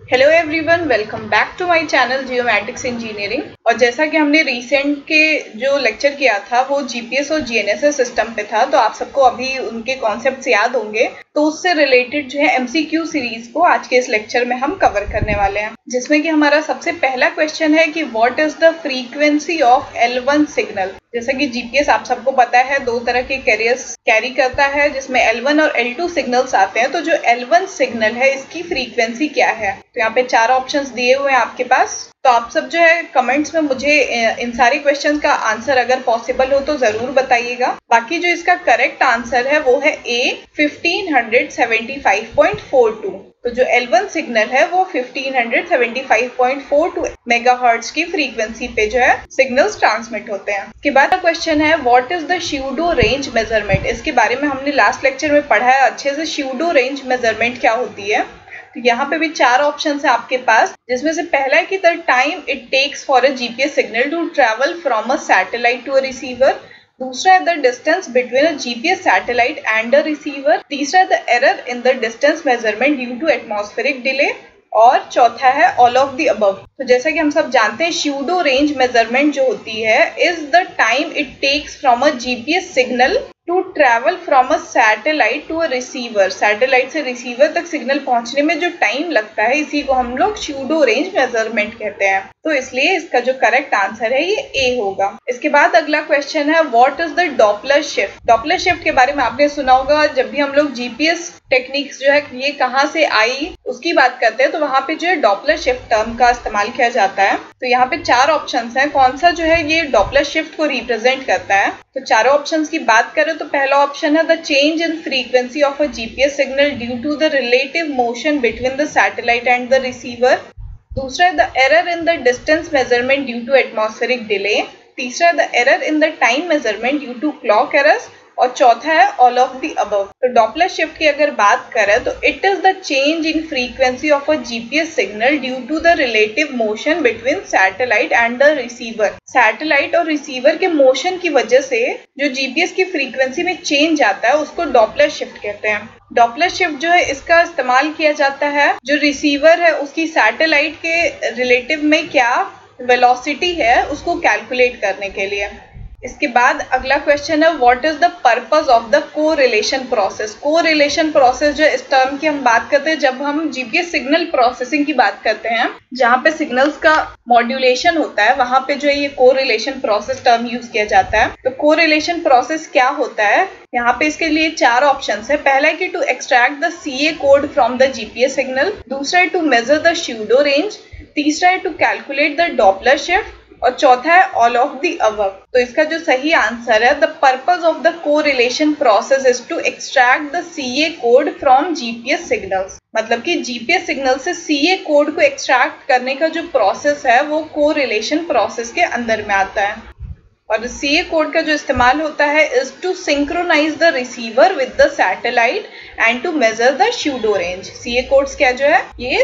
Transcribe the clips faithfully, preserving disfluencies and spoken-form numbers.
Hello everyone, welcome back to my channel geometrics engineering. और जैसा कि हमने रिसेंट के जो लेक्चर किया था वो जीपीएस और जीएनएसएस सिस्टम पे था, तो आप सबको अभी उनके कॉन्सेप्ट्स याद होंगे। तो उससे रिलेटेड जो है एमसीक्यू सीरीज को आज के इस लेक्चर में हम कवर करने वाले हैं, जिसमें कि हमारा सबसे पहला क्वेश्चन है कि what is the frequency of L one signal. जैसा कि जीपीएस आप सबको पता है दो तरह के कैरियर्स कैरी करता है, जिसमें एल वन और एल टू सिग्नल्स आते हैं। तो जो एल वन सिग्नल है इसकी फ्रीक्वेंसी क्या है, तो यहाँ पे चार ऑप्शंस दिए हुए हैं आपके पास। तो आप सब जो है कमेंट्स में मुझे इन सारे क्वेश्चंस का आंसर अगर पॉसिबल हो तो जरूर बताइएगा। बाकी जो इसका करेक्ट आंसर है वो है A fifteen seventy five point four two. तो जो एल वन सिग्नल है वो fifteen seventy five point four two megahertz की फ्रीक्वेंसी पे जो है सिग्नल्स ट्रांसमिट होते हैं। इसके बाद का क्वेश्चन है what is the pseudo range measurement. इसके बारे में हमने लास्ट लेक्चर में पढ़ा है अच्छे से, स्यूडो रेंज मेजरमेंट क्या होती है। तो यहाँ पे भी चार ऑप्शन है आपके पास, जिसमें से पहला है कि the time it takes for a GPS signal to travel from a satellite to a receiver. दूसरा है the distance between a GPS satellite and a receiver. तीसरा है the error in the distance measurement due to atmospheric delay. और चौथा है all of the above. तो जैसा कि हम सब जानते हैं स्यूडो रेंज मेजरमेंट जो होती है is the time it takes from a GPS signal to travel from a satellite to a receiver. Satellite से रिसीवर तक सिग्नल पहुंचने में जो टाइम लगता है इसी को हम लोग स्यूडो रेंज मेजरमेंट कहते हैं। तो इसलिए इसका जो करेक्ट आंसर है ये ए होगा। इसके बाद अगला क्वेश्चन है what is the Doppler shift. Doppler shift के बारे में आपने सुना होगा, जब भी हम लोग जीपीएस टेक्निक्स जो है ये कहाँ से आई उसकी बात करते हैं तो वहां पे जो है डॉपलर शिफ्ट टर्म का इस्तेमाल किया जाता है। तो यहाँ पे चार ऑप्शंस हैं, कौन सा जो है ये डॉपलर शिफ्ट को रिप्रेजेंट करता है। तो चारों ऑप्शंस की बात करें तो पहला ऑप्शन है the change in frequency of a GPS signal due to the relative motion between the satellite and the receiver. दूसरा है the error in the distance measurement due to atmospheric delay. तीसरा है the error in the time measurement due to clock errors. और चौथा है all of the above. तो Doppler shift की अगर बात करें तो it is the change in frequency of a GPS signal due to the relative motion between satellite and the receiver. Satellite और रिसीवर के मोशन की वजह से जो जीपीएस की फ्रीक्वेंसी में चेंज आता है उसको डॉपलर शिफ्ट कहते हैं। डॉपलर शिफ्ट जो है इसका इस्तेमाल किया जाता है जो रिसीवर है उसकी सैटेलाइट के रिलेटिव में क्या वेलोसिटी है उसको कैलकुलेट करने के लिए। इसके बाद अगला क्वेश्चन है what is the purpose of the correlation process. Correlation process जो इस टर्म की हम बात करते हैं जब हम जीपीएस सिग्नल प्रोसेसिंग की बात करते हैं, जहाँ पे सिग्नल्स का मॉड्यूलेशन होता है वहां पे जो है ये कोरिलेशन प्रोसेस टर्म यूज किया जाता है। तो कोरिलेशन प्रोसेस क्या होता है, यहाँ पे इसके लिए चार ऑप्शन है। पहला है कि to extract the C A code from the GPS signal. दूसरा है to measure the pseudo range. तीसरा है to calculate the Doppler shift. और चौथा है ऑल ऑफ द अबव। तो इसका जो सही आंसर है the purpose of the correlation process is to extract the C A code from GPS signals. मतलब कि जीपीएस सिग्नल से सीए कोड को एक्सट्रैक्ट करने का जो प्रोसेस है वो कोरिलेशन प्रोसेस के अंदर में आता है। और सीए कोड का जो इस्तेमाल होता है is to synchronise the receiver with the satellite and to measure the pseudo range. C A codes क्या जो है ये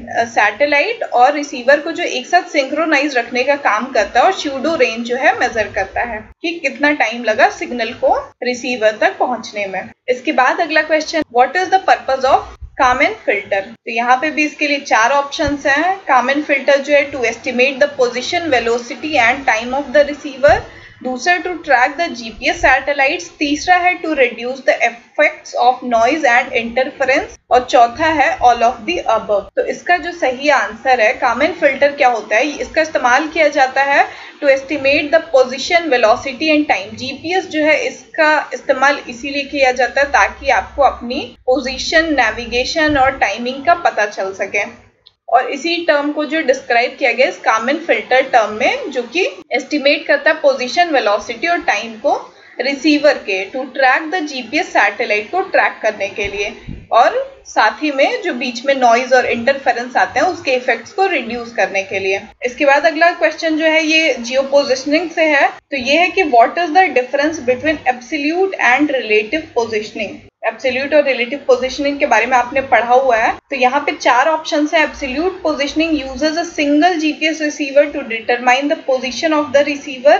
सैटेलाइट और रिसीवर को जो एक साथ सिंक्रोनाइज रखने का काम करता है और स्यूडो रेंज जो है मेजर करता है कि कितना टाइम लगा सिग्नल को रिसीवर तक पहुंचने में। इसके बाद अगला question what is the purpose of Kalman filter. तो यहाँ पे भी इसके लिए चार ऑप्शंस हैं। कामन फिल्टर जो है to estimate the position, velocity and time of the receiver. दूसरा to track the GPS satellites. तीसरा है to reduce the effects of noise and interference. और चौथा है ऑल ऑफ द अबव। तो इसका जो सही आंसर है कामन फिल्टर क्या होता है, इसका इस्तेमाल किया जाता है to estimate the position, velocity and time. GPS जो है इसका इस्तेमाल इसीलिए किया जाता है ताकि आपको अपनी पोजीशन, नेविगेशन और टाइमिंग का पता चल सके। और इसी टर्म को जो डिस्क्राइब किया गया इस कॉमन फिल्टर टर्म में, जो कि एस्टिमेट करता है पोजीशन, वेलोसिटी और टाइम को रिसीवर के to track the GPS satellite को ट्रैक करने के लिए, और साथ ही में जो बीच में नॉइज और इंटरफेरेंस आते हैं उसके इफेक्ट्स को रिड्यूस करने के लिए। इसके बाद अगला क्वेश्चन जो है ये जियो पोजिशनिंग से है। तो ये है कि what is the difference between absolute and relative positioning. Absolute और रिलेटिव पोजिशनिंग के बारे में आपने पढ़ा हुआ है। तो यहाँ पे चार ऑप्शन है। Absolute positioning uses a single GPS receiver to determine the position of the receiver.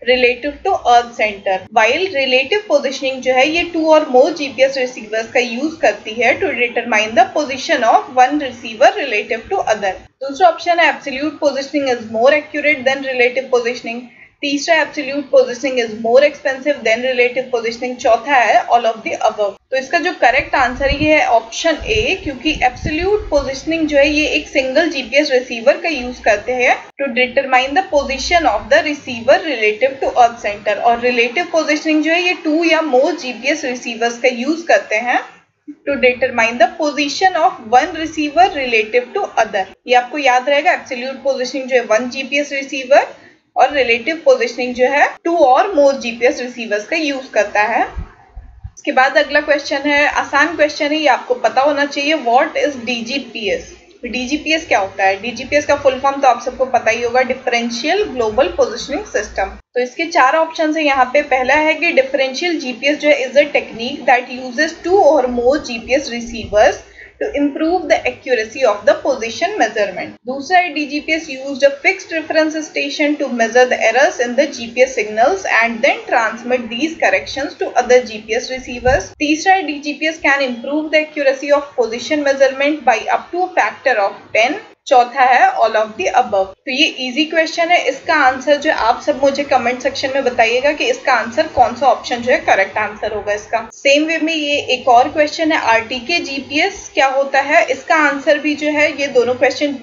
relative to earth center, while relative positioning जो है ये two or more G P S receivers का यूज करती है to determine the position of one receiver relative to other. दूसरा option है absolute positioning is more accurate than relative positioning. तीसरा absolute positioning is more expensive than relative positioning. चौथा है all of the above. तो इसका जो correct answer ये है ऑप्शन ए, क्योंकि एब्सोल्यूट पोजिशनिंग जो है ये एक सिंगल जीपीएस रिसीवर का यूज करते हैं to determine the position of the receiver relative to earth centre, और रिलेटिव पोजिशनिंग जो है ये टू या मोर जीपीएस रिसीवर्स का यूज करते हैं to determine the position of one receiver relative to other. ये आपको याद रहेगा. एब्सोल्यूट पोजिशनिंग जो है वन जीपीएस रिसीवर और रिलेटिव पोजिशनिंग जो है टू और मोर जीपीएस रिसीवर्स का यूज करता है. इसके बाद अगला क्वेश्चन है, आसान क्वेश्चन है, ये आपको पता होना चाहिए. What is DGPS? डीजीपीएस क्या होता है? डीजीपीएस का फुल फॉर्म तो आप सबको पता ही होगा, डिफरेंशियल ग्लोबल पोजिशनिंग सिस्टम. तो इसके चार ऑप्शन है यहाँ पे. पहला है कि डिफरेंशियल जीपीएस जो है is a technique that uses two और more GPS receivers to improve the accuracy of the position measurement. दूसरा है D G P S used a fixed reference station to measure the errors in the G P S signals and then transmit these corrections to other G P S receivers. तीसरा है D G P S can improve the accuracy of position measurement by up to a factor of ten. चौथा है all of the above. तो ये easy question है. इसका answer जो आप सब मुझे कमेंट सेक्शन में बताइएगा कि इसका आंसर कौन सा ऑप्शन जो है करेक्ट आंसर होगा इसका. सेम वे में ये एक और क्वेश्चन है, आरटीके जीपीएस क्या होता है? इसका आंसर भी जो है, ये दोनों क्वेश्चन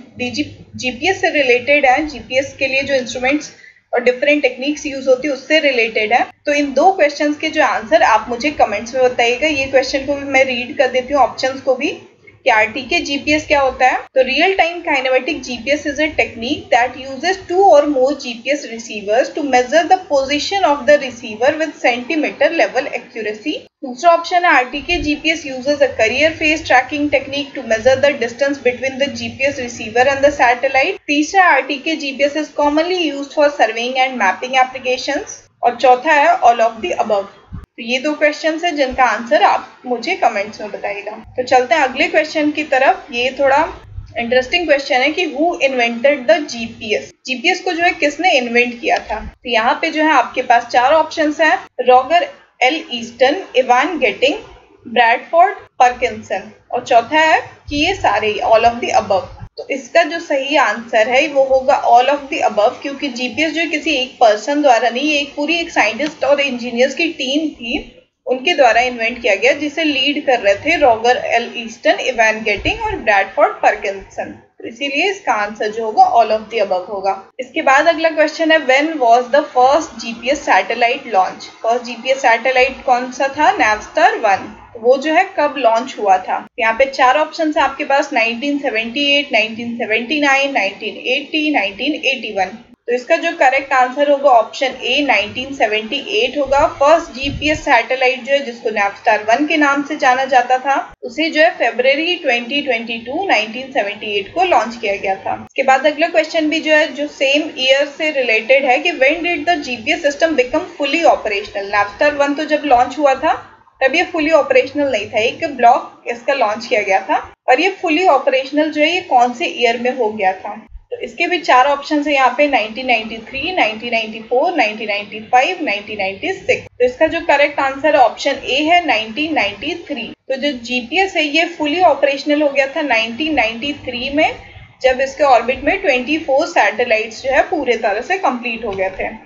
जीपीएस से रिलेटेड है. जीपीएस के लिए जो इंस्ट्रूमेंट्स और डिफरेंट टेक्निक्स यूज होती है उससे रिलेटेड है. तो इन दो क्वेश्चंस के जो आंसर आप मुझे कमेंट्स में बताइएगा. ये क्वेश्चन को भी मैं रीड कर देती हूँ, ऑप्शंस को भी, कि आरटीके जीपीएस क्या होता है. तो real time kinematic GPS is a technique that uses two और more GPS receivers to measure the position of the receiver with centimetre level accuracy. दूसरा ऑप्शन है RTK GPS uses a carrier phase tracking technique to measure the distance between the GPS receiver and the satellite. तीसरा RTK GPS is commonly used for surveying and mapping applications. और चौथा है all of the above. तो ये दो questions है जिनका answer आप मुझे कमेंट्स में बताइएगा. तो चलते हैं अगले क्वेश्चन की तरफ. ये थोड़ा इंटरेस्टिंग क्वेश्चन है कि who invented the GPS? GPS को जो है किसने इन्वेंट किया था? तो यहाँ पे जो है आपके पास चार ऑप्शंस हैं, Roger L Easton, Ivan Getting, Bradford Parkinson, और चौथा है कि ये सारे ऑल ऑफ द अबव. तो इसका जो सही आंसर है वो होगा ऑल ऑफ द अबव, क्योंकि जीपीएस जो किसी एक पर्सन द्वारा नहीं, ये एक पूरी एक साइंटिस्ट और इंजीनियर्स की टीम थी, उनके द्वारा इन्वेंट किया गया, जिसे लीड कर रहे थे Roger L Easton, Ivan Getting और ब्रैडफोर्ड पार्किंसन. तो इसीलिए इसका आंसर जो होगा ऑल ऑफ द अबव होगा. इसके बाद अगला क्वेश्चन है, when was the first GPS satellite launch? First GPS satellite कौन सा था? Navstar one. वो जो है कब लॉन्च हुआ था? यहाँ पे चार ऑप्शन है आपके पास, nineteen seventy eight, nineteen seventy nine, nineteen eighty, nineteen eighty one. तो इसका जो करेक्ट आंसर होगा option A nineteen seventy eight होगा. फर्स्ट जीपीएस सैटेलाइट जो है जिसको नैवस्टार वन के नाम से जाना जाता था, उसे जो है फरवरी twenty twenty two, nineteen seventy eight को लॉन्च किया गया था. इसके बाद अगला क्वेश्चन भी जो है जो सेम ईयर से रिलेटेड है कि when did the GPS system become fully operational? Navstar one तो जब लॉन्च हुआ था तब ये फुली ऑपरेशनल नहीं था, एक ब्लॉक इसका लॉन्च किया गया था, और ये फुली ऑपरेशनल जो है ये कौन से ईयर में हो गया था? तो इसके भी चार ऑप्शन है यहाँ पे, nineteen ninety three, nineteen ninety four, nineteen ninety five, nineteen ninety six. तो इसका जो करेक्ट आंसर ऑप्शन ए है नाइनटीन नाइंटी थ्री. तो जो जीपीएस है ये फुली ऑपरेशनल हो गया था नाइनटीन नाइंटी थ्री में, जब इसके ऑर्बिट में ट्वेंटी फोर सैटेलाइट्स जो है पूरे तरह से कंप्लीट हो गए थे.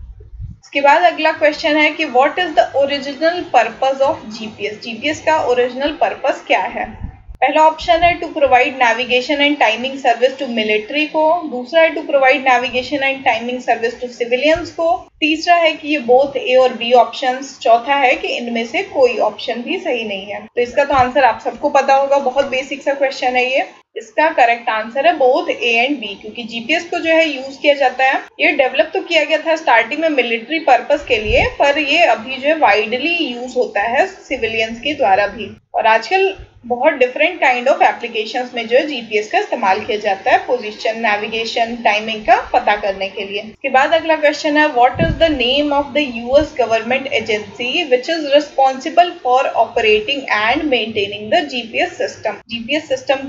इसके बाद अगला क्वेश्चन है कि what is the original purpose of GPS? GPS का ओरिजिनल पर्पस क्या है? पहला ऑप्शन है to provide navigation and timing service to military को. दूसरा है to provide navigation and timing service to civilians को. तीसरा है कि ये बोथ ए और बी ऑप्शंस. चौथा है कि इनमें से कोई ऑप्शन भी सही नहीं है. तो इसका तो आंसर आप सबको पता होगा, बहुत बेसिक सा क्वेश्चन है ये. इसका करेक्ट आंसर है बोथ ए एंड बी, क्योंकि जीपीएस को जो है यूज किया जाता है, ये डेवलप तो किया गया था स्टार्टिंग में मिलिट्री पर्पस के लिए, पर ये अभी जो है वाइडली यूज होता है सिविलियंस के द्वारा भी. और आजकल बहुत डिफरेंट काइंड ऑफ एप्लीकेशंस में जो है जीपीएस का इस्तेमाल किया जाता है पोजीशन, नेविगेशन, टाइमिंग का पता करने के लिए. इसके बाद अगला क्वेश्चन है what is the name of the US government agency which is responsible for operating and maintaining the GPS system? GPS system की जो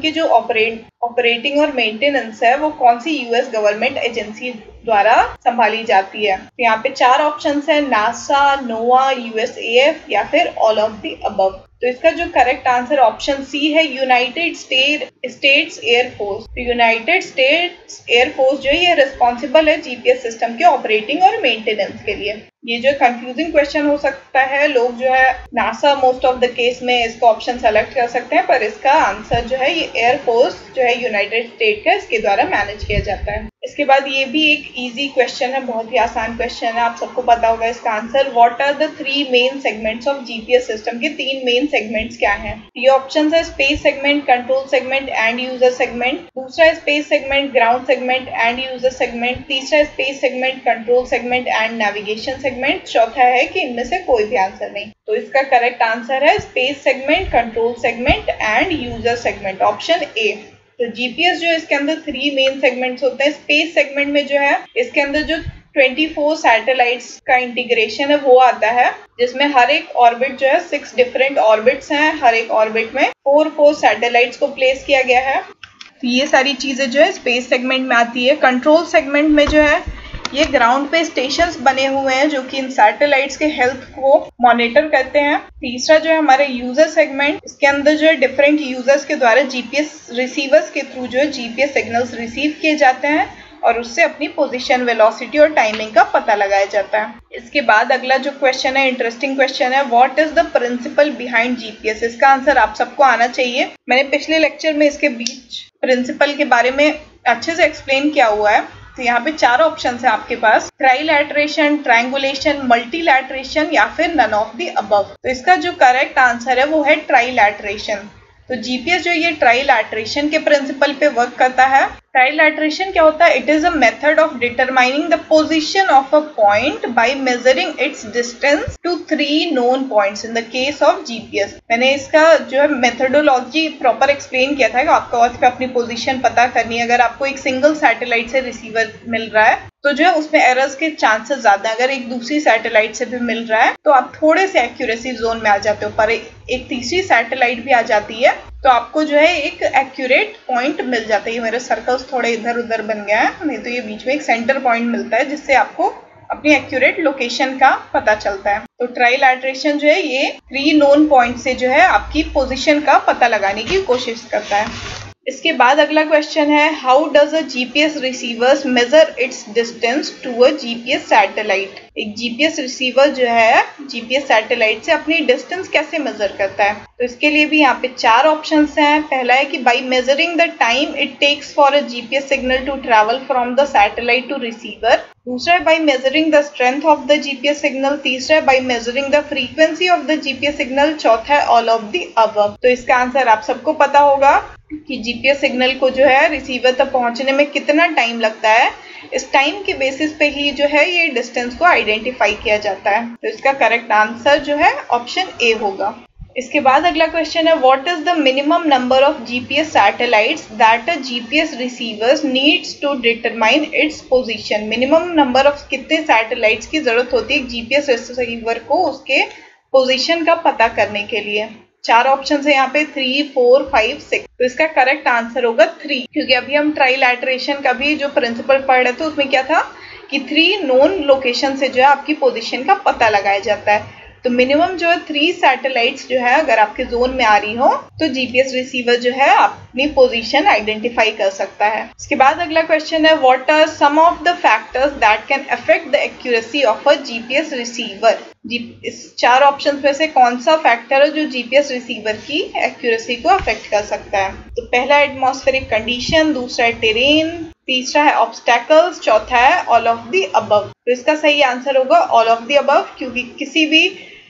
ऑपरेट ऑपरेटिंग और मेंटेनेंस है वो कौन सी यूएस गवर्नमेंट एजेंसी द्वारा संभाली जाती है? तो यहाँ पे चार ऑप्शंस है, नासा, नोवा, यूएसएएफ या फिर ऑल ऑफ द अबव। तो इसका जो करेक्ट आंसर ऑप्शन सी है, यूनाइटेड स्टेट स्टेट्स एयरफोर्स। तो यूनाइटेड स्टेट्स एयरफोर्स जो है ये रिस्पॉन्सिबल है जीपीएस सिस्टम के ऑपरेटिंग और मेंटेनेंस के लिए। ये जो कंफ्यूजिंग क्वेश्चन हो सकता है, लोग जो है NASA most of the case में इसका ऑप्शन सेलेक्ट कर सकते हैं, पर इसका आंसर जो है ये एयरफोर्स जो है यूनाइटेड स्टेट का, इसके द्वारा मैनेज किया जाता है। इसके बाद ये भी एक इजी क्वेश्चन है, बहुत ही आसान क्वेश्चन है, आप सबको पता होगा इसका answer. What are the three main segments of GPS system? के तीन मेन सेगमेंट्स क्या हैं? ये ऑप्शन है space segment, control segment and user segment. दूसरा space segment, ground segment and user segment. तीसरा space segment, control segment and navigation segment. चौथा है कि इनमें से कोई भी आंसर नहीं। तो इसका करेक्ट आंसर है space segment, control segment and user segment, option A. तो जीपीएस जो है इसके अंदर थ्री मेन सेगमेंट्स होते हैं। स्पेस सेगमेंट में जो है इसके अंदर जो चौबीस सैटेलाइट्स का इंटीग्रेशन है वो आता है, जिसमें हर एक ऑर्बिट जो है सिक्स डिफरेंट ऑर्बिट्स हैं, हर एक ऑर्बिट में फोर फोर सैटेलाइट्स को प्लेस किया गया है। तो ये सारी चीजें जो है स्पेस सेगमेंट में आती है। कंट्रोल सेगमेंट में जो है ये ग्राउंड पे स्टेशंस बने हुए हैं जो कि इन सैटेलाइट्स के हेल्थ को मॉनिटर करते हैं। तीसरा जो है हमारे यूजर सेगमेंट, इसके अंदर जो है डिफरेंट यूजर्स के द्वारा जीपीएस रिसीवर्स के थ्रू जो है जीपीएस सिग्नल्स रिसीव किए जाते हैं और उससे अपनी पोजीशन, वेलोसिटी और टाइमिंग का पता लगाया जाता है। इसके बाद अगला जो क्वेश्चन है, इंटरेस्टिंग क्वेश्चन है, what is the principle behind GPS? इसका आंसर आप सबको आना चाहिए। मैंने पिछले लेक्चर में इसके बीच प्रिंसिपल के बारे में अच्छे से एक्सप्लेन किया हुआ है। तो यहाँ पे चार ऑप्शन है आपके पास, ट्राइलैटरेशन, ट्रायंगुलेशन, मल्टीलैटरेशन या फिर नन ऑफ द अबव। तो इसका जो करेक्ट आंसर है वो है ट्राइलैटरेशन। तो जीपीएस जो ये ट्राइलैटरेशन के प्रिंसिपल पे वर्क करता है। ट्राइलैटरेशन क्या होता है? It is a method of determining the position of a point by measuring its distance to three known points in the case of GPS. मैंने इसका जो है मेथडोलॉजी प्रॉपर एक्सप्लेन किया था कि आपको अर्थ पे अपनी पोजीशन पता करनी है। अगर आपको एक सिंगल सैटेलाइट से रिसीवर मिल रहा है तो जो है उसमें एरर्स के चांसेस ज्यादा है। अगर एक दूसरी सैटेलाइट से भी मिल रहा है तो आप थोड़े से एक्यूरेसी जोन में आ जाते हो, पर एक तीसरी सैटेलाइट भी आ जाती है तो आपको जो है एक एक्यूरेट पॉइंट मिल जाता है। मेरे सर्कल्स थोड़े इधर उधर बन गया है, नहीं तो ये बीच में एक सेंटर पॉइंट मिलता है जिससे आपको अपनी एक्यूरेट लोकेशन का पता चलता है। तो ट्राइलैटरेशन जो है ये थ्री नोन पॉइंट से जो है आपकी पोजीशन का पता लगाने की कोशिश करता है। इसके बाद अगला क्वेश्चन है, how does a GPS receivers measure its distance to a GPS satellite? एक जीपीएस रिसीवर जो है जीपीएस सैटेलाइट से अपनी डिस्टेंस कैसे मेजर करता है? तो इसके लिए भी यहाँ पे चार ऑप्शंस हैं। पहला है कि by measuring the time it takes for a GPS signal to travel from the satellite to receiver. दूसरा है by measuring the strength of the GPS signal. तीसरा है by measuring the frequency of the GPS signal. चौथा है all of the above. तो इसका answer आप सबको पता होगा कि जीपीएस सिग्नल को जो है रिसीवर तक पहुंचने में कितना टाइम लगता है। इस टाइम के बेसिस पे ही जो है ये डिस्टेंस को आइडेंटिफाई किया जाता है। तो इसका करेक्ट आंसर जो है ऑप्शन ए होगा। इसके बाद अगला क्वेश्चन है, what is the minimum number of GPS satellites that a GPS receivers needs to determine its position? Minimum number of कितने सैटेलाइट्स की जरूरत होती है जीपीएस रिसीवर को उसके पोजीशन का पता करने के लिए? चार ऑप्शन है यहाँ पे, थ्री, फोर, फाइव, सिक्स। तो इसका करेक्ट आंसर होगा थ्री, क्योंकि अभी हम ट्राइलैटरेशन का भी जो प्रिंसिपल पढ़ रहे थे उसमें क्या था कि थ्री नोन लोकेशन से जो है आपकी पोजीशन का पता लगाया जाता है। तो मिनिमम जो है थ्री सैटेलाइट्स जो है अगर आपके जोन में आ रही हो तो जीपीएस रिसीवर जो है अपनी पोजीशन आइडेंटिफाई कर सकता है। इसके बाद अगला क्वेश्चन है, what are some of the factors that can affect the accuracy of a GPS receiver? इस चार ऑप्शन में से कौन सा फैक्टर है जो जीपीएस रिसीवर की एक्यूरेसी को अफेक्ट कर सकता है? तो पहला एटमॉस्फेरिक कंडीशन, दूसरा है टेरेन, तीसरा है ऑब्स्टैकल्स, चौथा है ऑल ऑफ द अबव। तो इसका सही आंसर होगा ऑल ऑफ द अबव, क्योंकि किसी भी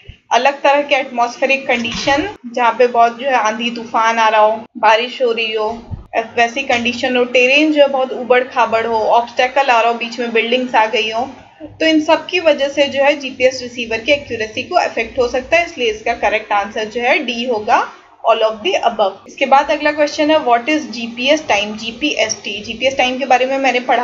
अलग तरह के एटमॉस्फेरिक कंडीशन जहाँ पे बहुत जो है आंधी तूफान आ रहा हो, बारिश हो रही हो, वैसी कंडीशन हो, टेरेन जो है बहुत उबड़ खाबड़ हो, ऑब्स्टैकल आ रहा हो, बीच में बिल्डिंग्स आ गई हो, तो इन सब की वजह से जो है जीपीएस रिसीवर की एक्यूरेसी को अफेक्ट हो सकता है। इसलिए इसका करेक्ट आंसर जो है डी होगा, ऑल ऑफ द अबव। इसके बाद अगला क्वेश्चन है, what is GPS time? GPST GPS time के बारे में मैंने पढ़ा रखा है।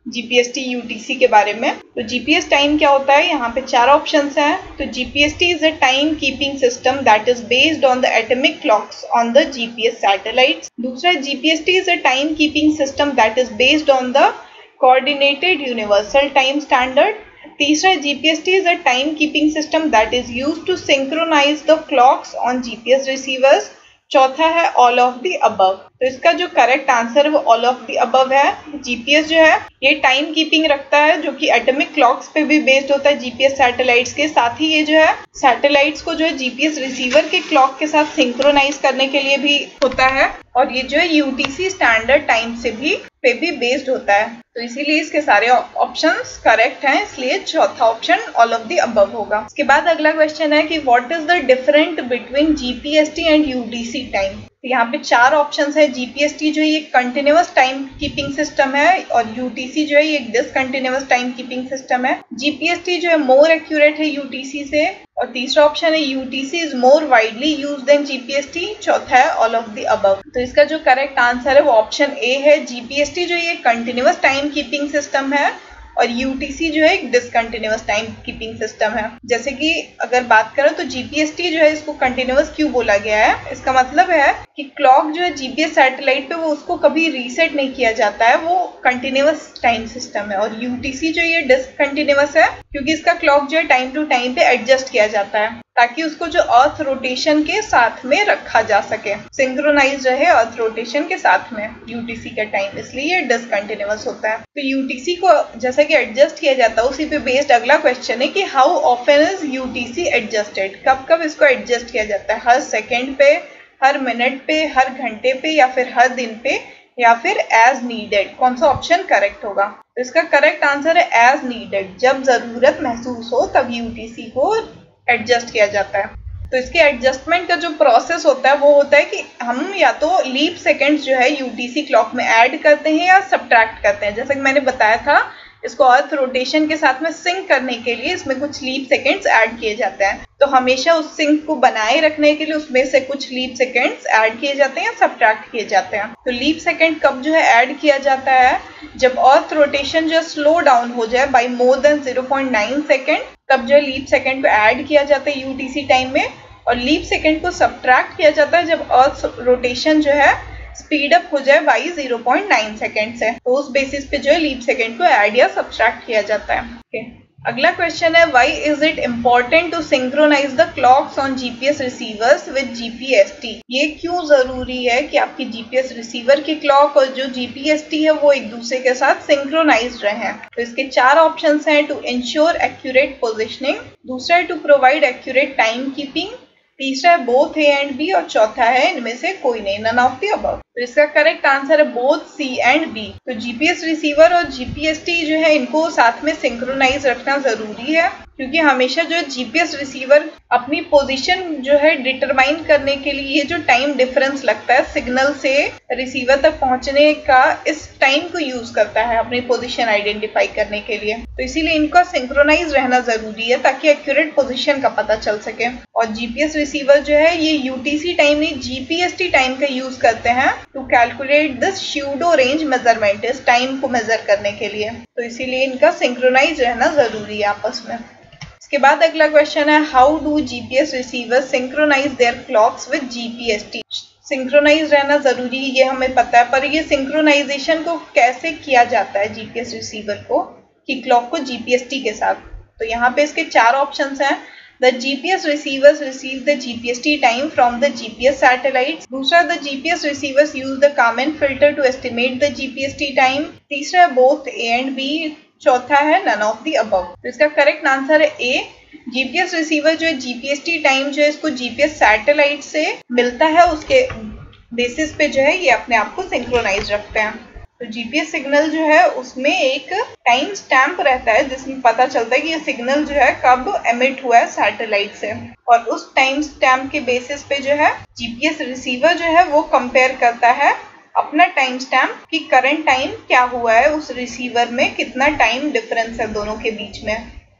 जीपीएसटी यूटीसी के बारे में। तो जीपीएस टाइम क्या होता है, यहाँ पे चार ऑप्शंस हैं। तो GPST is a time keeping system that is based on the atomic clocks on the GPS satellites. दूसरा, GPST is a time keeping system that is based on the coordinated universal time standard. तीसरा, GPST is a time keeping system that is used to synchronise the clocks on GPS receivers. चौथा है all of the above. तो इसका जो correct answer है वो all of the above है। GPS जो है ये टाइम कीपिंग रखता है, जो कि एटॉमिक क्लॉक्स पे भी बेस्ड होता है जीपीएस सैटेलाइट्स के। साथ ही ये जो है सैटेलाइट्स को जो है जीपीएस रिसीवर के क्लॉक के साथ सिंक्रोनाइज करने के लिए भी होता है, और ये जो है यूटीसी स्टैंडर्ड टाइम से भी पे भी बेस्ड होता है। तो इसीलिए इसके सारे ऑप्शंस करेक्ट हैं, इसलिए चौथा option all of the above होगा। इसके बाद अगला क्वेश्चन है कि what is the different between GPST and UTC time. तो यहाँ पे चार ऑप्शंस है। जीपीएसटी जो है ये कंटिन्यूअस टाइम कीपिंग सिस्टम है, और यूटीसी जो है ये डिसकंटिन्यूअस टाइम कीपिंग सिस्टम है। जीपीएसटी जो है मोर एक्यूरेट है यूटीसी से, और तीसरा ऑप्शन है UTC is more widely used than GPST. चौथा है ऑल ऑफ द अबव। तो इसका जो करेक्ट आंसर है वो ऑप्शन ए है। जीपीएसटी जो ये कंटिन्यूअस टाइम कीपिंग सिस्टम है, और यूटीसी जो है एक डिसकंटिन्यूअस टाइम कीपिंग सिस्टम है। जैसे कि अगर बात करें तो जीपीएसटी जो है इसको कंटिन्यूअस क्यों बोला गया है, इसका मतलब है कि क्लॉक जो है जीपीएस सैटेलाइट पे वो उसको कभी रीसेट नहीं किया जाता है, वो कंटिन्यूअस टाइम सिस्टम है। और यूटीसी जो ये डिसकंटिन्यूअस है क्योंकि इसका क्लॉक जो है टाइम टू टाइम पे एडजस्ट किया जाता है, ताकि उसको जो अर्थ रोटेशन के साथ में रखा जा सके, सिंक्रोनाइज रहे अर्थ रोटेशन के साथ में यूटीसी का टाइम, इसलिए ये डिसकंटिन्यूअस होता है। तो यूटीसी को जैसे कि एडजस्ट किया जाता है, उसी पे बेस्ड अगला क्वेश्चन है कि how often is UTC adjusted. कब कब इसको एडजस्ट किया जाता है, हर सेकेंड पे, हर मिनट पे, हर घंटे पे, या फिर हर दिन पे, या फिर एज नीडेड। कौन सा ऑप्शन करेक्ट होगा? तो इसका करेक्ट आंसर है एज नीडेड। जब जरूरत महसूस हो तब यूटीसी को एडजस्ट किया जाता है। तो इसके एडजस्टमेंट का जो प्रोसेस होता है वो होता है कि हम या तो लीप सेकेंड्स जो है यूटीसी क्लॉक में ऐड करते हैं या सब्ट्रैक्ट करते हैं। जैसे कि मैंने बताया था, इसको अर्थ रोटेशन के साथ में सिंक करने के लिए इसमें कुछ लीप सेकेंड्स ऐड किए जाते हैं। तो हमेशा उस सिंक को बनाए रखने के लिए उसमें से कुछ लीप सेकेंड्स ऐड किए जाते हैं या सब्ट्रैक्ट किए जाते हैं। तो लीप सेकेंड कब जो है ऐड किया जाता है, जब अर्थ रोटेशन जो स्लो डाउन हो जाए by more than zero point nine second, तब जो लीप सेकेंड को ऐड किया जाता है यूटीसी टाइम में। और लीप सेकेंड को सब्ट्रैक्ट किया जाता है जब अर्थ रोटेशन जो है स्पीड अप हो जाए by zero point nine second से। तो उस बेसिस पे जो है लीप सेकेंड को ऐड या सब्ट्रैक्ट किया जाता है। okay. अगला क्वेश्चन है why is it important to synchronise the clocks on GPS receivers with GPST. ये क्यों जरूरी है कि आपकी जीपीएस रिसीवर की क्लॉक और जो जीपीएसटी है वो एक दूसरे के साथ सिंक्रोनाइज रहे। तो इसके चार ऑप्शंस हैं। टू इंश्योर एक्यूरेट पोजिशनिंग, दूसरा है to provide accurate time keeping, तीसरा है बोथ ए एंड बी, और चौथा है इनमें से कोई नहीं, नन ऑफ द अबव। तो इसका करेक्ट आंसर है बोथ सी एंड बी। तो जीपीएस रिसीवर और जीपीएसटी जो है इनको साथ में सिंक्रोनाइज रखना जरूरी है, क्योंकि हमेशा जो है जीपीएस रिसीवर अपनी पोजीशन जो है डिटरमाइन करने के लिए ये जो टाइम डिफरेंस लगता है सिग्नल से रिसीवर तक पहुंचने का, इस टाइम को यूज करता है अपनी पोजीशन आइडेंटिफाई करने के लिए। तो इसीलिए इनका सिंक्रोनाइज रहना जरूरी है ताकि एक्यूरेट पोजीशन का पता चल सके। और जीपीएस रिसीवर जो है ये यूटीसी टाइम नहीं जीपीएसटी टाइम का यूज करते हैं to calculate this pseudo range measurement, इस टाइम को मेजर करने के लिए। तो इसीलिए इनका सिंक्रोनाइज रहना जरूरी है आपस में। इसके बाद अगला क्वेश्चन है how do GPS receiver synchronize their clocks with GPST. Synchronize रहना जरूरी ये हमें पता है, पर ये सिंक्रोनाइजेशन को कैसे किया जाता है जीपीएस रिसीवर को की क्लॉक को जीपीएसटी के साथ। तो यहाँ पे इसके चार ऑप्शंस हैं। The G P S receivers receive the G P S T time from the G P S satellites. दूसरा, the G P S receivers use the Kalman filter to estimate the G P S T time. तीसरा है both A and B. चौथा है none of the above. तो इसका correct answer है A. G P S receiver जो है G P S T time जो है इसको G P S सैटेलाइट से मिलता है, उसके बेसिस पे जो है ये अपने आप को सिंक्रोनाइज रखते हैं। तो जीपीएस सिग्नल जो है उसमें एक टाइम स्टैम्प रहता है जिसमें पता चलता है कि ये सिग्नल जो है कब एमिट हुआ है सैटेलाइट से, और उस टाइम स्टैम्प के बेसिस पे जो है जीपीएस रिसीवर जो है वो कंपेयर करता है अपना टाइम स्टैम्प कि करंट टाइम क्या हुआ है, उस रिसीवर में कितना टाइम डिफरेंस है दोनों के बीच में,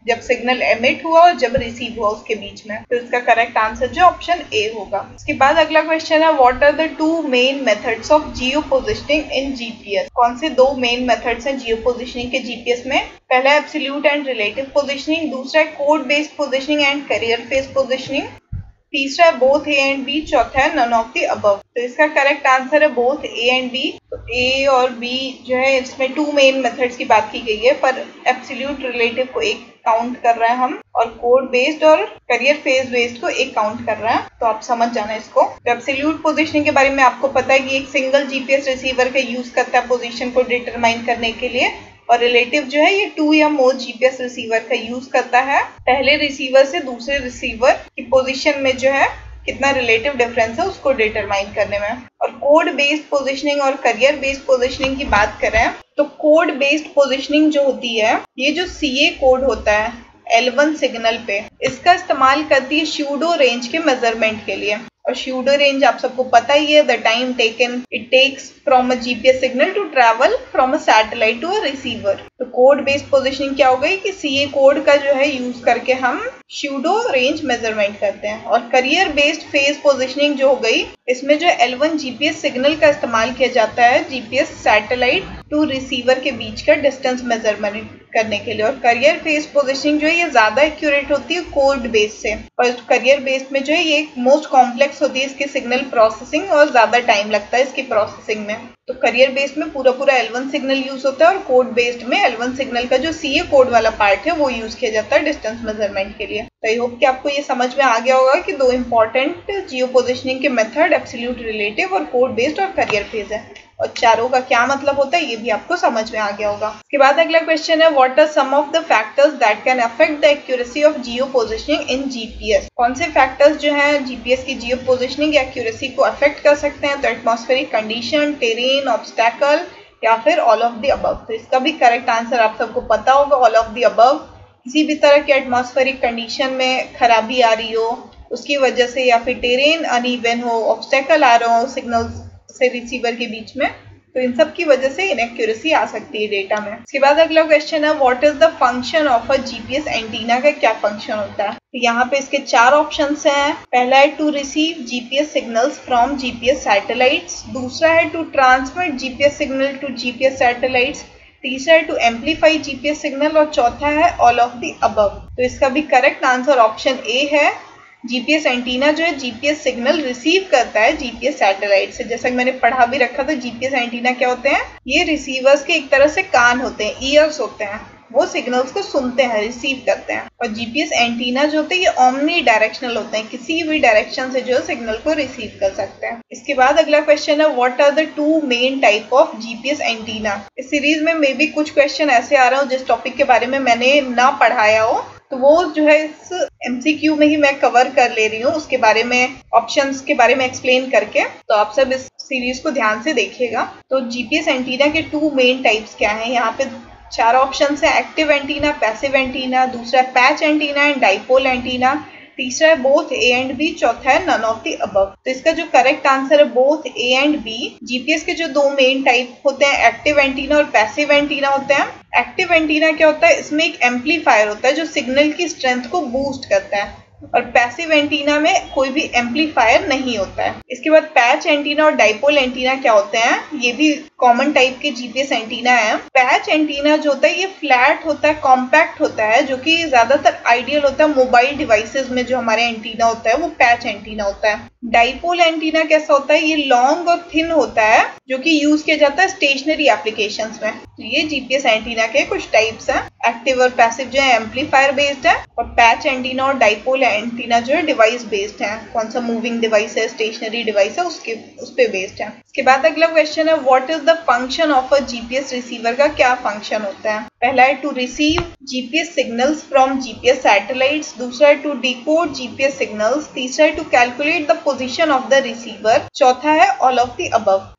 जब सिग्नल एमिट हुआ और जब रिसीव हुआ उसके बीच में। तो इसका करेक्ट आंसर जो ऑप्शन ए होगा। इसके बाद अगला क्वेश्चन है what are the two main methods of geo positioning in GPS. कौन से दो मेन मेथड्स हैं जियो पोजिशनिंग के जीपीएस में? पहला है एब्सोल्यूट एंड रिलेटिव पोजिशनिंग, दूसरा है code based positioning and carrier phase positioning, तीसरा है बोथ ए एंड बी, चौथा है नन ऑफ द अबव। तो इसका करेक्ट आंसर है बोथ ए एंड बी। तो ए और बी जो है इसमें टू मेन मेथड्स की बात की गई है, पर एब्सोल्यूट रिलेटिव को एक काउंट कर रहे हैं हम और कोड बेस्ड और करियर फेज बेस्ड को एक काउंट कर रहे हैं। तो आप समझ जाना इसको। तो एब्सोल्यूट पोजीशनिंग के बारे में आपको पता है कि एक सिंगल जीपीएस रिसीवर का यूज करता है पोजीशन को डिटरमाइन करने के लिए, और रिलेटिव जो है ये टू या मोर जीपीएस रिसीवर का यूज करता है पहले रिसीवर से दूसरे रिसीवर की पोजीशन में जो है कितना रिलेटिव डिफरेंस है उसको डिटरमाइन करने में। और कोड बेस्ड पोजीशनिंग और करियर बेस्ड पोजीशनिंग की बात करें तो कोड बेस्ड पोजीशनिंग जो होती है ये जो सीए कोड होता है एल वन सिग्नल पे, इसका इस्तेमाल करती है स्यूडो रेंज के मेजरमेंट के लिए। और स्यूडो रेंज आप सबको पता ही है, the time taken it takes from a GPS signal to travel from a satellite to a receiver. तो कोड बेस्ड पोजीशनिंग क्या हो गई कि सीए कोड का जो है यूज करके हम स्यूडो रेंज मेजरमेंट करते हैं। और करियर बेस्ड फेज पोजीशनिंग जो हो गई, इसमें जो एल वन जीपीएस सिग्नल का इस्तेमाल किया जाता है जीपीएस सैटेलाइट टू रिसीवर के बीच का डिस्टेंस मेजरमेंट करने के लिए। और करियर फेज पोजीशनिंग जो है ये ज्यादा एक्यूरेट होती है कोड बेस्ड से, और करियर बेस्ड में जो है ये मोस्ट कॉम्प्लेक्स होती है इसकी सिग्नल प्रोसेसिंग और ज्यादा टाइम लगता है इसकी प्रोसेसिंग में। तो करियर बेस्ड में पूरा पूरा एल वन सिग्नल यूज होता है और कोड बेस्ड में एल वन सिग्नल का जो सीए कोड वाला पार्ट है वो यूज किया जाता है डिस्टेंस मेजरमेंट के लिए। तो आई होप कि आपको ये समझ में आ गया होगा कि दो इंपॉर्टेंट जियो पोजीशनिंग के मेथड एब्सोल्यूट रिलेटिव और कोड बेस्ड और करियर फेज है, और चारों का क्या मतलब होता है ये भी आपको समझ में आ गया होगा। इसके बाद अगला क्वेश्चन है what are some of the factors that can affect the accuracy of geo positioning in GPS. कौन से फैक्टर्स जो हैं जीपीएस की जियो पोजीशनिंग या एक्यूरेसी को अफेक्ट कर सकते हैं? तो एटमॉस्फेरिक कंडीशन, टेरेन, ऑब्स्टैकल या फिर ऑल ऑफ द अबव। तो इसका भी करेक्ट आंसर आप सबको पता होगा, ऑल ऑफ द अबव। किसी भी तरह के एटमॉस्फेरिक कंडीशन में खराबी आ रही हो उसकी वजह से, या फिर टेरेन अनइवन हो, ऑब्स्टैकल आ रहा हो सिग्नल से रिसीवर के बीच में, तो इन सब की वजह से इनएक्यूरेसी आ सकती है डेटा में। इसके बाद अगला क्वेश्चन है what is the function of a GPS antenna का क्या फंक्शन होता है? तो यहाँ पे इसके चार ऑप्शंस हैं। पहला है to receive GPS signals from GPS satellites, दूसरा है to transmit GPS signal to GPS satellites, तीसरा है टू एम्पलीफाई जीपीएस सिग्नल और चौथा है ऑल ऑफ द अबव। तो इसका भी करेक्ट आंसर ऑप्शन ए है। जीपीएस एंटीना जो है जीपीएस सिग्नल रिसीव करता है जीपीएस सैटेलाइट से। जैसा कि मैंने पढ़ा भी रखा था, जीपीएस एंटीना क्या होते हैं? ये रिसीवर्स के एक तरह से कान होते हैं, ईयर्स होते हैं, वो सिग्नल्स को सुनते हैं, रिसीव करते हैं। और जीपीएस एंटीना जो होते हैं ये ओमनी डायरेक्शनल होते हैं, किसी भी डायरेक्शन से जो है सिग्नल को रिसीव कर सकते हैं। इसके बाद अगला क्वेश्चन है what are the two main type of GPS antenna. इस सीरीज में मे बी कुछ क्वेश्चन ऐसे आ रहे हो जिस टॉपिक के बारे में मैंने ना पढ़ाया हो, तो वो जो है इस एमसीक्यू में ही मैं कवर कर ले रही हूँ, उसके बारे में ऑप्शंस के बारे में एक्सप्लेन करके। तो आप सब इस सीरीज को ध्यान से देखिएगा। तो जीपीएस एंटीना के टू मेन टाइप्स क्या हैं? यहाँ पे चार ऑप्शंस हैं, एक्टिव एंटीना, पैसिव एंटीना, दूसरा patch antenna and dipole antenna, तीसरा है बोथ ए एंड बी, चौथा है नन ऑफ द अबव। तो इसका जो करेक्ट आंसर है both A and B. GPS के जो दो मेन टाइप होते हैं एक्टिव एंटीना और पैसिव एंटीना होते हैं। एक्टिव एंटीना क्या होता है? इसमें एक एम्पलीफायर होता है जो सिग्नल की स्ट्रेंथ को बूस्ट करता है, और पैसिव एंटीना में कोई भी एम्पलीफायर नहीं होता है। इसके बाद पैच एंटीना और डाइपोल एंटीना क्या होते हैं? ये भी कॉमन टाइप के जीपीएस एंटीना है। पैच एंटीना जो होता है ये फ्लैट होता है, कॉम्पैक्ट होता है, जो कि ज्यादातर आइडियल होता है मोबाइल डिवाइसेस में। जो हमारे एंटीना होता है वो पैच एंटीना होता है। डाइपोल एंटीना कैसा होता है? ये लॉन्ग और थिन होता है, जो कि यूज किया जाता है स्टेशनरी एप्लीकेशंस में। तो ये जीपीएस एंटीना के कुछ टाइप्स हैं। एक्टिव और पैसिव जो है एम्पलीफायर बेस्ड है, और पैच एंटीना और डाइपोल एंटीना जो है डिवाइस बेस्ड है। कौन सा मूविंग डिवाइस है, स्टेशनरी डिवाइस है, उसके उस पे बेस्ड है। इसके बाद अगला क्वेश्चन है what is the function of a GPS receiver का क्या फंक्शन होता है? पहला है to receive GPS signals from GPS satellites, दूसरा है टू डिकोड जीपीएस सिग्नल्स, तीसरा है to calculate the position of the receiver, चौथा है ऑल ऑफ द अबव।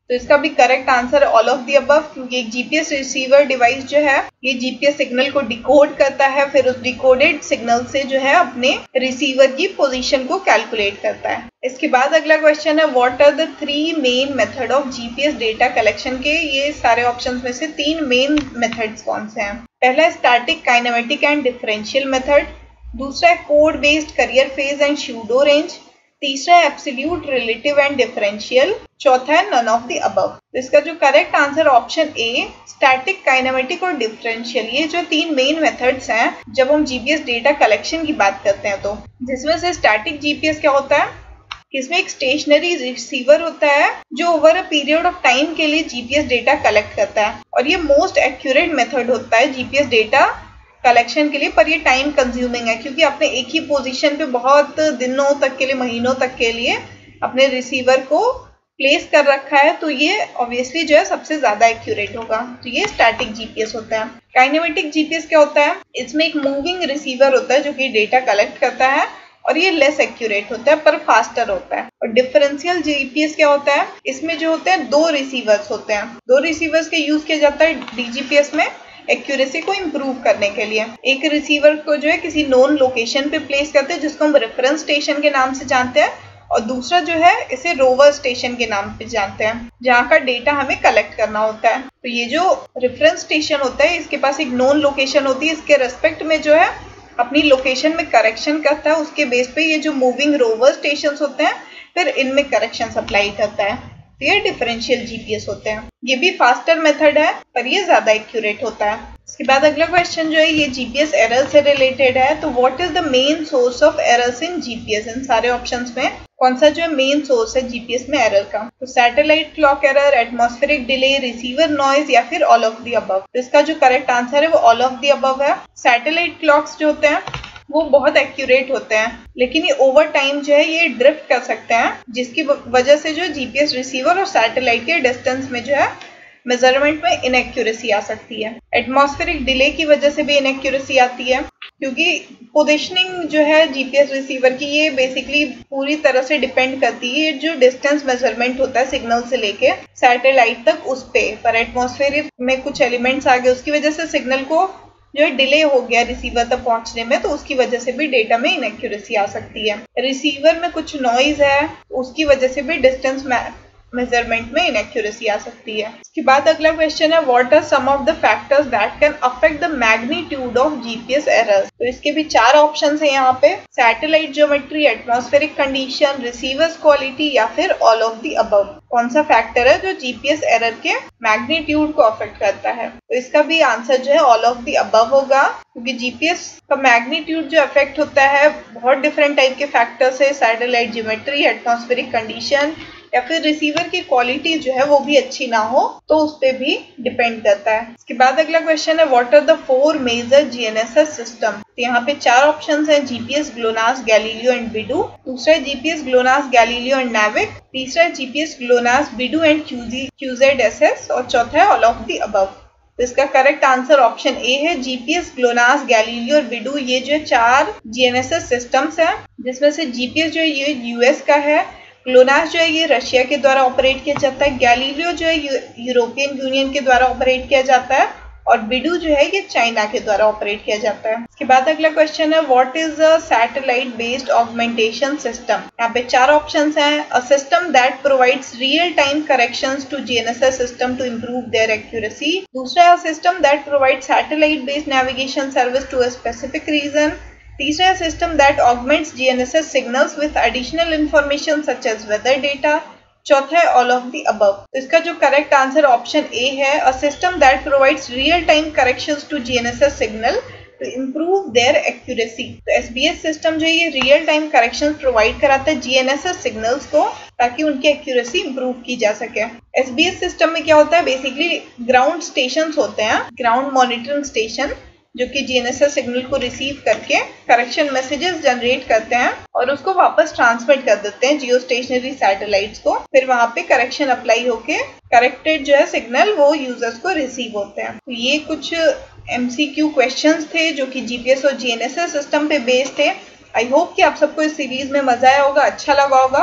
तो इसका भी correct answer all of the above, क्योंकि एक जीपीएस रिसीवर डिवाइस जो है ये जीपीएस सिग्नल को डिकोड करता है, फिर उस डिकोडेड सिग्नल से जो है अपने रिसीवर की पोजीशन को कैलकुलेट करता है। इसके बाद अगला क्वेश्चन है what are the three main method of GPS data collection के। ये सारे ऑप्शंस में से तीन मेन मेथड्स कौन से हैं? पहला है static, kinematic and differential method. दूसरा है code based, carrier phase and pseudo range. तीसरा है एब्सोल्यूट, रिलेटिव एंड डिफरेंशियल। चौथा है नन ऑफ द अबव। इसका जो correct answer option A, static, kinematic और डिफरेंशियल, ये जो तीन मेन मेथड्स हैं जब हम जीपीएस डेटा कलेक्शन की बात करते हैं। तो जिसमें से स्टैटिक जीपीएस क्या होता है, इसमें एक स्टेशनरी रिसीवर होता है जो over a period of time के लिए जीपीएस डेटा कलेक्ट करता है, और ये मोस्ट एक्यूरेट मेथड होता है जीपीएस डेटा कलेक्शन के लिए, पर ये टाइम कंज्यूमिंग है क्योंकि आपने एक ही पोजीशन पे बहुत दिनों तक के लिए, महीनों तक के लिए अपने रिसीवर को प्लेस कर रखा है, तो ये ऑब्वियसली जो है सबसे ज्यादा एक्यूरेट होगा। तो ये स्टैटिक जीपीएस होता है। काइनेमेटिक जीपीएस क्या होता है, इसमें एक मूविंग रिसीवर होता है जो कि डेटा कलेक्ट करता है, और ये लेस एक्यूरेट होता है पर फास्टर होता है। और डिफरेंशियल जीपीएस क्या होता है, इसमें जो होते हैं दो रिसीवर्स होते हैं, दो रिसीवर्स के यूज किया जाता है डीजीपीएस में एक्यूरेसी को इम्प्रूव करने के लिए। एक रिसीवर को जो है किसी नोन लोकेशन पे प्लेस करते हैं जिसको हम रेफरेंस स्टेशन के नाम से जानते हैं, और दूसरा जो है इसे रोवर स्टेशन के नाम पे जानते हैं जहाँ का डेटा हमें कलेक्ट करना होता है। तो ये जो रेफरेंस स्टेशन होता है इसके पास एक नोन लोकेशन होती है, इसके रेस्पेक्ट में जो है अपनी लोकेशन में करेक्शन करता है, उसके बेस पे ये जो मूविंग रोवर स्टेशन होते हैं फिर इनमें करेक्शन अप्लाई करता है। तो ये डिफरेंशियल जीपीएस होते हैं। ये भी फास्टर मेथड है पर ये ज्यादा एक्यूरेट होता है। इसके बाद अगला क्वेश्चन जो है ये जीपीएस एरर से रिलेटेड है। तो what is the main source of errors in GPS? इन सारे ऑप्शंस में कौन सा जो है मेन सोर्स है जीपीएस में एरर का? तो satellite clock error, atmospheric delay, receiver noise या फिर ऑल ऑफ द अबव। तो इसका जो करेक्ट आंसर है वो ऑल ऑफ द अबव है। सैटेलाइट क्लॉक्स जो होते हैं वो बहुत एक्यूरेट होते हैं, लेकिन ये ओवर टाइम जो है ये ड्रिफ्ट कर सकते हैं, जिसकी वजह से जो जीपीएस रिसीवर और सैटेलाइट के डिस्टेंस में जो है मेजरमेंट में इनएक्यूरेसी आ सकती है। एटमॉस्फेरिक डिले की वजह से भी इनएक्यूरेसी आती है, क्योंकि पोजीशनिंग जो है जीपीएस रिसीवर की ये बेसिकली पूरी तरह से डिपेंड करती है जो डिस्टेंस मेजरमेंट होता है सिग्नल से लेके सैटेलाइट तक उस पे, पर एटमॉस्फेयर में कुछ एलिमेंट्स आ गए उसकी वजह से सिग्नल को जो है डिले हो गया रिसीवर तक पहुंचने में, तो उसकी वजह से भी डेटा में इनएक्यूरेसी आ सकती है। रिसीवर में कुछ नॉइज है उसकी वजह से भी डिस्टेंस मेजरमेंट में इनएक्यूरेसी आ सकती है। इसके बाद अगला क्वेश्चन है what are some of the factors that can affect the magnitude of GPS errors? तो इसके भी चार ऑप्शंस है यहाँ पे, satellite geometry, atmospheric condition, receivers quality या फिर ऑल ऑफ द अबव। कौन सा फैक्टर है जो जीपीएस एरर के मैग्नीट्यूड को अफेक्ट करता है? तो इसका भी आंसर जो है ऑल ऑफ द अबव होगा, क्योंकि जीपीएस का मैग्नीट्यूड जो अफेक्ट होता है बहुत डिफरेंट टाइप के फैक्टर्स है, सैटेलाइट ज्योमेट्री, एटमॉस्फेरिक कंडीशन या फिर रिसीवर की क्वालिटी जो है वो भी अच्छी ना हो तो उस पे भी डिपेंड करता है। इसके बाद अगला क्वेश्चन है what are the four major GNSS system? तो यहाँ पे चार ऑप्शंस हैं, GPS, GLONASS, Galileo and BeiDou. दूसरा है GPS, GLONASS, Galileo and NavIC. तीसरा है GPS, GLONASS, BeiDou and QZSS, और चौथा है ऑल ऑफ द अबव। तो इसका करेक्ट आंसर ऑप्शन ए है, जीपीएस, ग्लोनास, गैलीलियो और बिडू। ये जो चार जीएनएसएस सिस्टम्स हैं, जिसमें से जीपीएस जो है ये यूएस का है, ग्लोनास जो है ये रशिया के द्वारा ऑपरेट किया जाता है, गैलीलियो जो है यूरोपियन यूनियन के द्वारा ऑपरेट किया जाता है, और बिडू जो है ये चाइना के द्वारा ऑपरेट किया जाता है। इसके बाद अगला क्वेश्चन है what is a satellite based augmentation system? यहाँ पे चार ऑप्शंस हैं, a system that provides real time corrections to GNSS system to improve their accuracy. दूसरा है system that provides satellite based navigation service to a specific region. तीसरा है system that augments GNSS signals with additional information such as weather data. चौथा है all of the above. तो इसका जो correct answer option A है, a system that provides real time corrections to GNSS signal to improve their accuracy. तो SBS system जो है ये रियल टाइम करेक्शंस प्रोवाइड कराता है जीएनएसएस सिग्नल्स को ताकि उनकी एक्यूरेसी इंप्रूव की जा सके। एसबीएस सिस्टम में क्या होता है, बेसिकली ग्राउंड स्टेशंस होते हैं, ग्राउंड मॉनिटरिंग स्टेशन, जो कि जीएनएसएस सिग्नल को रिसीव करके करेक्शन मैसेजेस जनरेट करते हैं और उसको वापस ट्रांसमिट कर देते हैं जियो स्टेशनरी सैटेलाइट्स को। फिर वहां पे करेक्शन अप्लाई होके करेक्टेड जो है सिग्नल वो यूजर्स को रिसीव होते हैं। तो ये कुछ एमसीक्यू क्वेश्चंस थे जो कि जीपीएस और जीएनएसएस सिस्टम पे बेस्ड थे। आई होप कि आप सबको इस सीरीज में मजा आया होगा, अच्छा लगा होगा।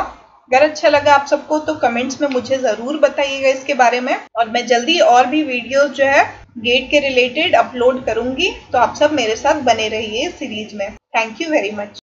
अगर अच्छा लगा आप सबको तो कमेंट्स में मुझे जरूर बताइएगा इसके बारे में, और मैं जल्दी और भी वीडियोस जो है गेट के रिलेटेड अपलोड करूंगी, तो आप सब मेरे साथ बने रहिए इस सीरीज में। Thank you very much.